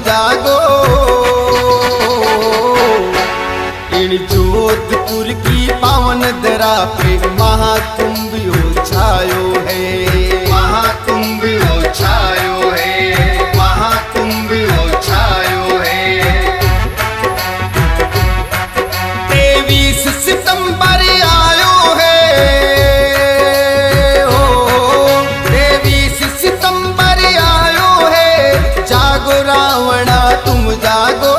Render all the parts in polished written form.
जागो। इन जोधपुर की पावन धरा पे महाकुंभ छायो है, महाकुंभ छायो है, महाकुंभ छायो है। 23 सितंबर आयो है, ओ 23 सितंबर आयो है। जागो रावणा तुम जागो।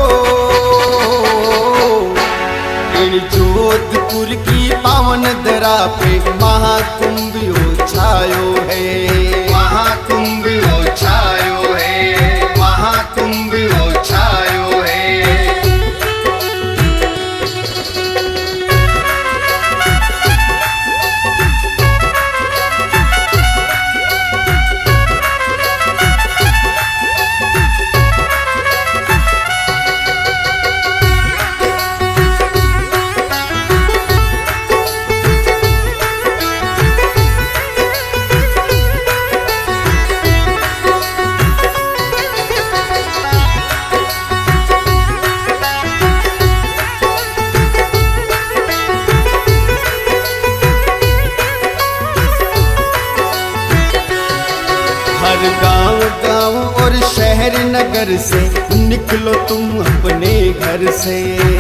इन जोधपुर की पावन धरा पे महाकुंभ छायो है, महाकुंभ छायो है, महाकुंभ छायो है। हर गांव गांव और शहर नगर से निकलो तुम अपने घर से।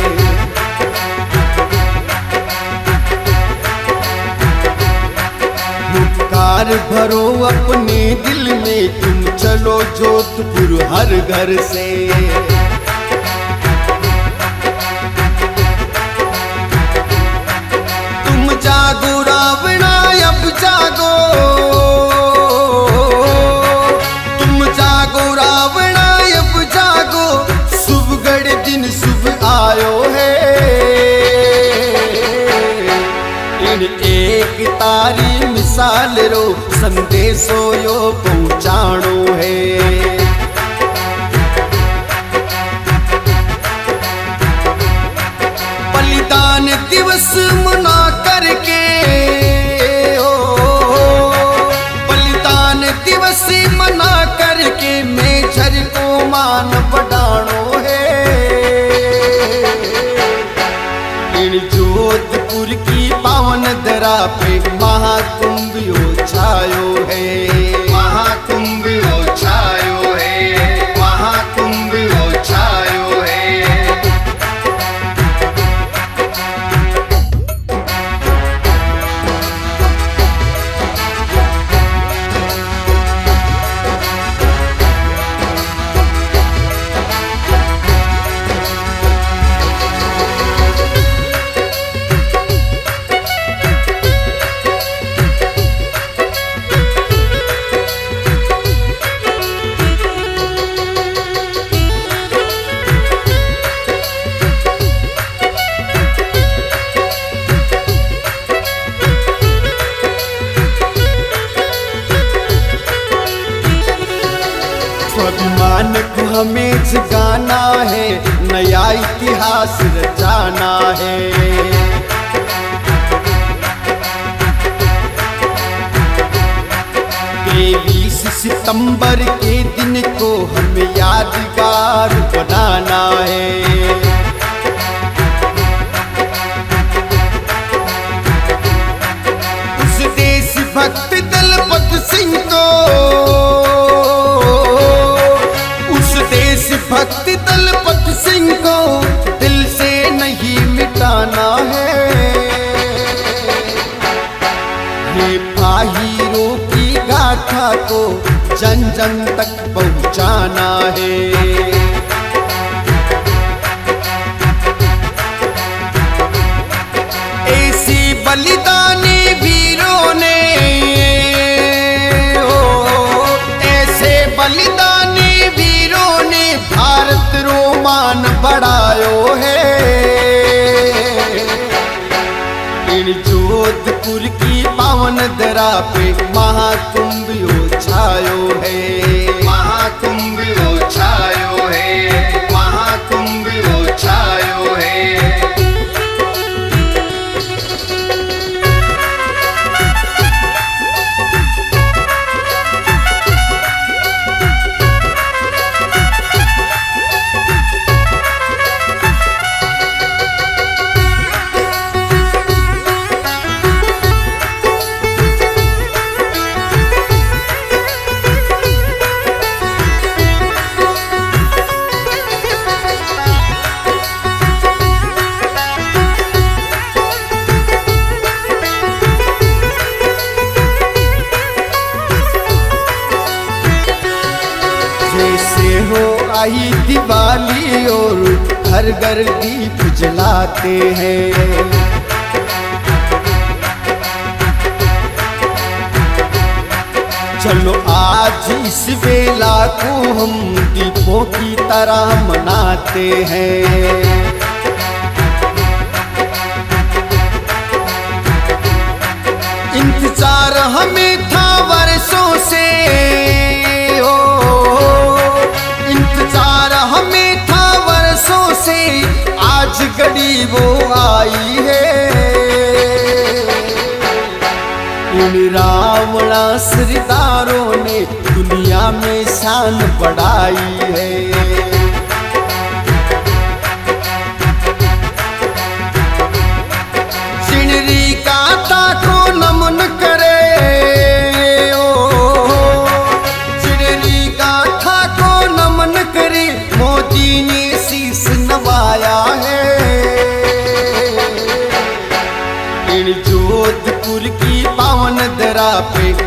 हुंकार भरो अपने दिल में, तुम चलो जोधपुर हर घर से। तुम जागो रावणा अब जागो, आयो है। इन एक तारी मिसाल रो संदेशो यो पहुंचाणो है। बलिदान दिवस मना करके, ओ बलिदान दिवस मना करके मेजर को मान बढ़ाणो है। जोधपुर की पावन धरा पे महाकुंभ छायो है, महाकुंभ छायो है, महाकुंभ छायो है। स्वाभिमान को हमें जगाना है, नया इतिहास रचाना है। 23 सितंबर के दिन को हमें यादगार बनाना है। उस देशभक्त दलपत सिंह को, भक्ति दलपत सिंह को दिल से नहीं मिटाना है। ये हीरो की गाथा को जन जन तक पहुंचाना है। ऐसी बलिदानी वीरों ने, ऐसे बलिदानी वीरों ने भारत रोमान बढ़ायो है। इन जोधपुर की पावन धरा पे महाकुंभ छायो है, महाकुंभ छायो है, महाकुंभ छायो है। आई दिवाली और घर घर दीप जलाते हैं। चलो आज इस बेला को हम दीपों की तरह मनाते हैं। इंतजार हमें था वर्षों से, इंतजार हमें था वर्षों से, आज घड़ी वो आई है। इन रावणा सरदारों ने दुनिया में शान बढ़ाई है। सिनरी गाथा को नमन करे, सिनरी गाथा को नमन करे, मोदी ने शीश नवाया है। इन जोधपुर की पावन धरा पे